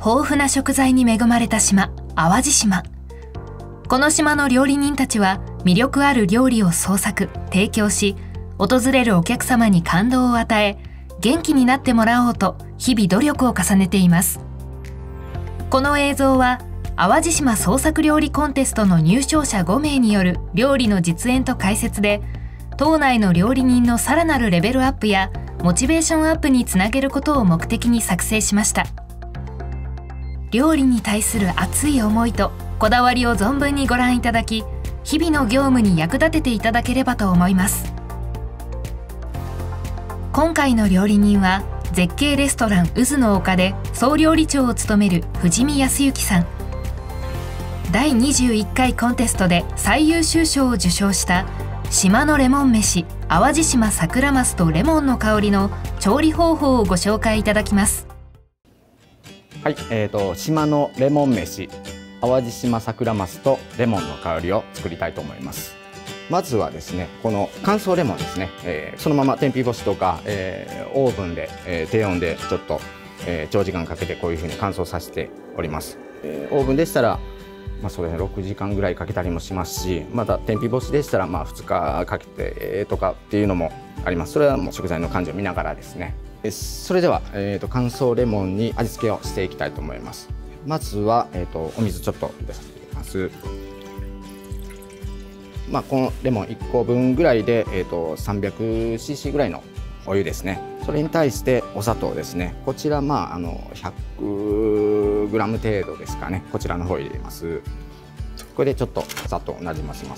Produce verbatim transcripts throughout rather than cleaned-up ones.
豊富な食材に恵まれた島、淡路島。この島の料理人たちは魅力ある料理を創作、提供し、訪れるお客様に感動を与え、元気になってもらおうと日々努力を重ねています。この映像は淡路島創作料理コンテストの入賞者ごめいによる料理の実演と解説で、島内の料理人のさらなるレベルアップやモチベーションアップにつなげることを目的に作成しました。料理に対する熱い思いとこだわりを存分にご覧いただき、日々の業務に役立てていただければと思います。今回の料理人は絶景レストラン渦の丘で総料理長を務める藤見康之さん。だいにじゅういっかいコンテストで最優秀賞を受賞した島のレモン飯、淡路島桜マスとレモンの香りの調理方法をご紹介いただきます。 はい、えーと島のレモン飯、淡路島桜マスとレモンの香りを作りたいと思います。まずはですね、この乾燥レモンですね、えー、そのまま天日干しとか、えー、オーブンで、えー、低温でちょっと、えー、長時間かけてこういうふうに乾燥させております。えー、オーブンでしたらまあそうですね、ろくじかんぐらいかけたりもしますし、また天日干しでしたらまあふつかかけてとかっていうのもあります。それはもう食材の感じを見ながらですね。それでは、えー、と乾燥レモンに味付けをしていきたいと思います。まずは、えー、とお水ちょっと入れさせていきます。まあ、このレモンいっこぶんぐらいで、えー、と さんびゃくシーシー ぐらいのお湯ですね。それに対してお砂糖ですね。こちらまああのひゃくグラム程度ですかね。こちらの方入れます。これでちょっと砂糖をなじませます。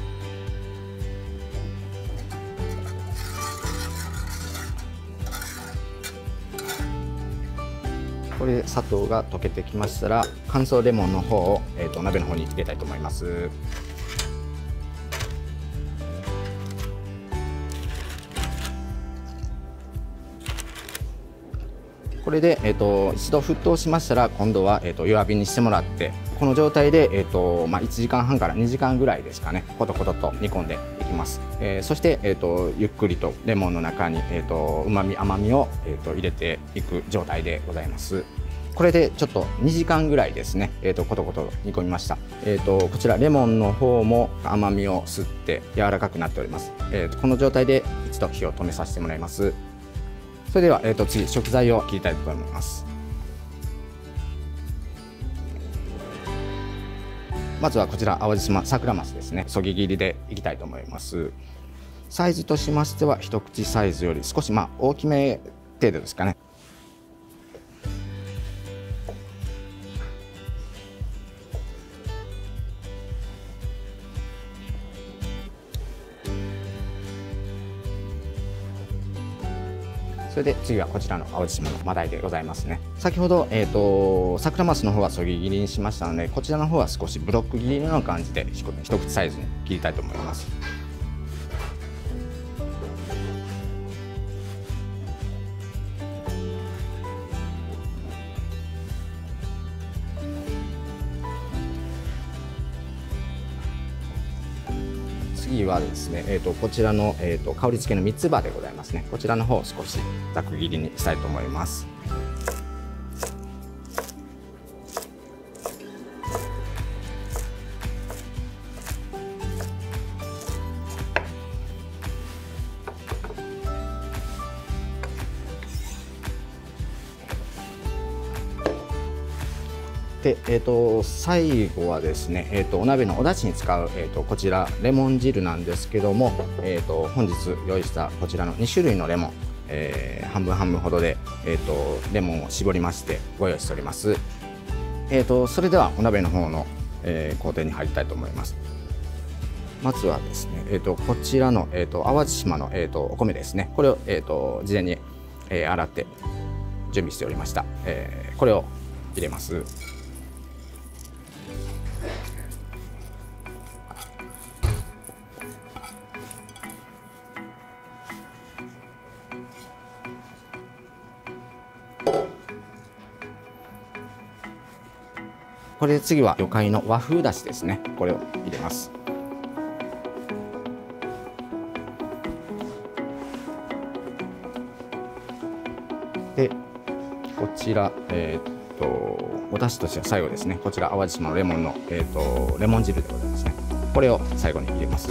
これで砂糖が溶けてきましたら、乾燥レモンの方を、えー、と鍋の方に入れたいと思います。これで、えー、と一度沸騰しましたら、今度は、えー、と弱火にしてもらって、この状態で、えーとまあ、いちじかんはんからにじかんぐらいですかね、コトコトと煮込んでいきます。えー、そして、えー、とゆっくりとレモンの中に、えー、とうまみ甘みを、えー、と入れていく状態でございます。これでちょっとにじかんぐらいですね、えー、とコトコト煮込みました。えー、とこちらレモンの方も甘みを吸って柔らかくなっております。えー、とこの状態で一度火を止めさせてもらいます。それでは、えー、と次食材を切りたいと思います。まずはこちら淡路島桜マスですね、そぎ切りでいきたいと思います。サイズとしましては一口サイズより少しまあ大きめ程度ですかね。それで次はこちらの淡路島のマダイでございますね。先ほど、えーと桜マスの方はそぎ切りにしましたので、こちらの方は少しブロック切りのような感じで一口サイズに切りたいと思います。次はですね、えー、とこちらの、えー、と香り付けの三つ葉でございますね。こちらの方を少しざく切りにしたいと思います。で、えー、と最後はですね、えー、とお鍋のお出汁に使う、えー、とこちらレモン汁なんですけども、えー、と本日用意したこちらのに種類のレモン、えー、半分半分ほどで、えー、とレモンを絞りましてご用意しております。えー、とそれではお鍋の方の、えー、工程に入りたいと思います。まずはですね、えー、とこちらの、えー、と淡路島の、えー、とお米ですね。これを、えー、と事前に、えー、洗って準備しておりました。えー、これを入れます。これで次は魚介の和風だしですね。これを入れます。でこちら、えー、 とお出汁としては最後ですね、こちら淡路島のレモンの、えー、とレモン汁でございますね。これを最後に入れます。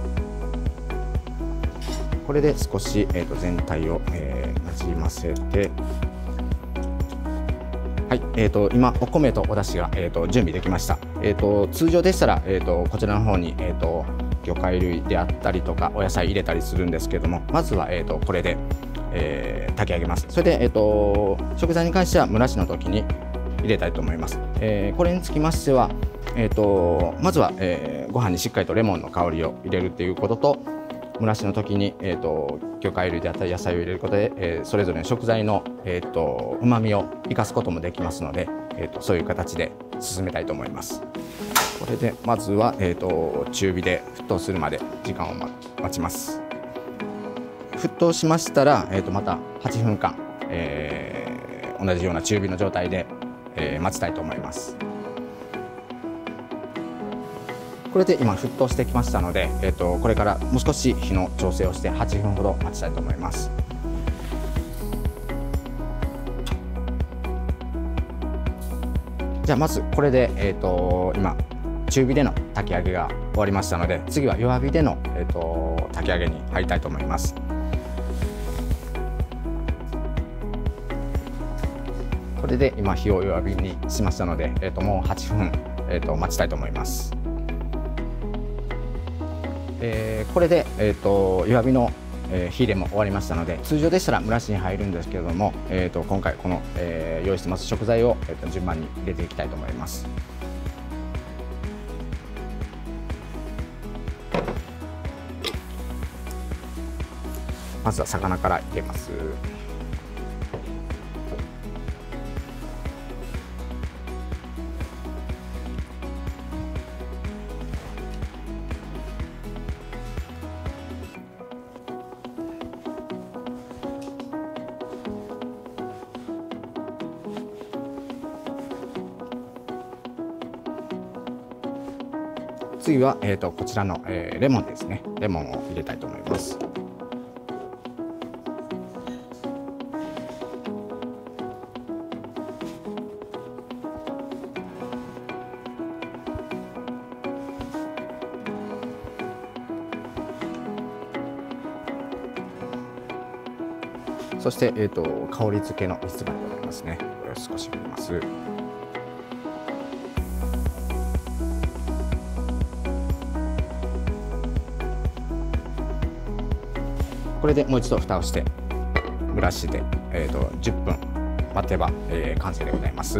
これで少し、えー、と全体を、えー、なじませて、はい、えー、と今お米とお出汁が、えー、と準備できました。えー、と通常でしたら、えー、とこちらの方に、えー、と魚介類であったりとかお野菜入れたりするんですけども、まずは、えー、とこれで、えー、炊き上げます。それで、えー、と食材に関しては蒸らしの時に入れたいと思います。えー、これにつきましては、えー、とまずは、えー、ご飯にしっかりとレモンの香りを入れるということと、蒸らしの時に、えー、と魚介類であったり野菜を入れることで、えー、それぞれの食材のうまみを生かすこともできますので、えー、とそういう形で進めたいと思います。これでまずは、えー、と中火で沸騰するまで時間を待ちます。沸騰しましたら、えー、とまたはちふんかん、えー、同じような中火の状態で、えー、待ちたいと思います。これで今沸騰してきましたので、えー、とこれからもう少し火の調整をしてはちふんほど待ちたいと思います。じゃあまずこれで、えー、と今中火での炊き上げが終わりましたので、次は弱火での、えー、と炊き上げに入りたいと思います。これで今火を弱火にしましたので、えー、ともうはちふん、えー、と待ちたいと思います。えー、これで、えー、と弱火の、えー、火入れも終わりましたので、通常でしたら蒸らしに入るんですけれども、えー、と今回この、えー、用意してます食材を、えー、と順番に入れていきたいと思います。まずは魚から入れます。次は、えー、とこちらの、えー、レモンですね。レモンを入れたいと思います。そして、えー、と香り付けの三つ葉でございますね。これを少し入れます。これでもう一度蓋をして蒸らしで、えー、とじゅっぷん待てば、えー、完成でございます。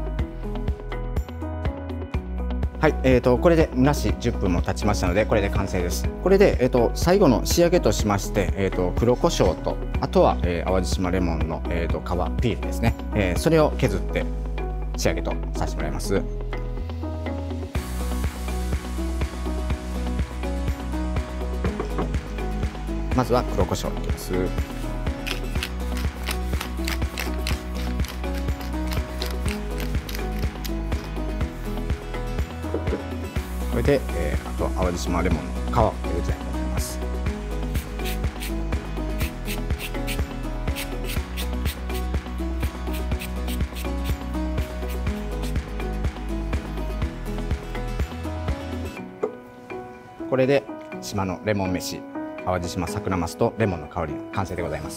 はい、えー、とこれで蒸らしじゅっぷんも経ちましたので、これで完成です。これで、えー、と最後の仕上げとしまして、えー、と黒胡椒と、あとは、えー、淡路島レモンの、えー、と皮ピールですね、えー、それを削って仕上げとさせてもらいます。まずは黒胡椒をいきます。これで、えー、あと淡路島レモンの皮を入れたいと思います。これで島のレモン飯、淡路島桜マスとレモンの香りの完成でございます。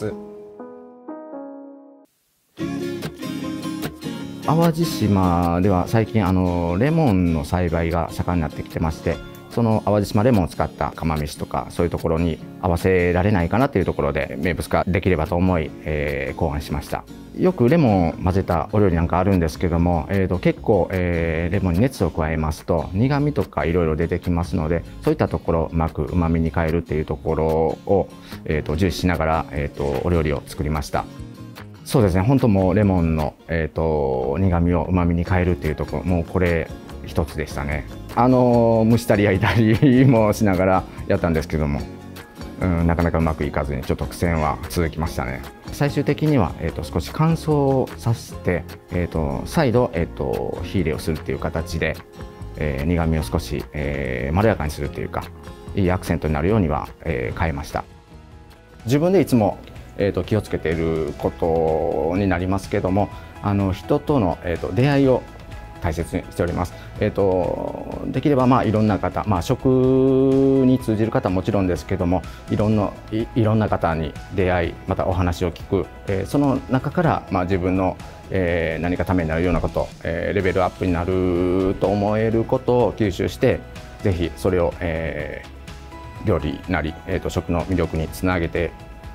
淡路島では最近あのレモンの栽培が盛んになってきてまして、その淡路島レモンを使った釜飯とかそういうところに合わせられないかなというところで名物化できればと思い、えー、考案しました。よくレモンを混ぜたお料理なんかあるんですけども、えー、と結構、えー、レモンに熱を加えますと苦味とかいろいろ出てきますので、そういったところをうまくうまみに変えるっていうところを、えー、と重視しながら、えー、とお料理を作りました。そうですね、本当もうレモンの、えー、と苦味をうまみに変えるっていうところ、もうこれ一つでしたね。あの蒸したり焼いたりもしながらやったんですけども、うん、なかなかうまくいかずにちょっと苦戦は続きましたね。最終的には、えー、と少し乾燥させて、えー、と再度、えー、と火入れをするっていう形で、えー、苦味を少し、えー、まろやかにするというかいいアクセントになるようには、えー、変えました。自分でいつもえー、と気をつけていることになりますけども、あの人との、えー、と出会いを大切にしております。えー、とできればまあいろんな方、まあ、食に通じる方はもちろんですけども、いろんないいろんな方に出会い、またお話を聞く、えー、その中からまあ自分の、えー、何かためになるようなこと、えー、レベルアップになると思えることを吸収して、ぜひそれを、えー、料理なり、えー、と食の魅力につなげてい、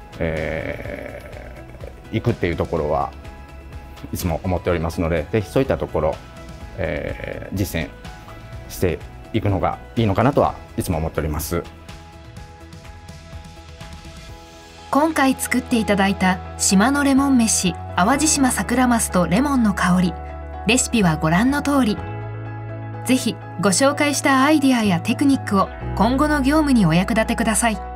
えー、くっていうところはいつも思っておりますので、ぜひそういったところえー、実践していくのがいいのかなとはいつも思っております。 今回作っていただいた島のレモン飯淡路島サクラマスとレモンの香り、レシピはご覧の通り。ぜひご紹介したアイデアやテクニックを今後の業務にお役立てください。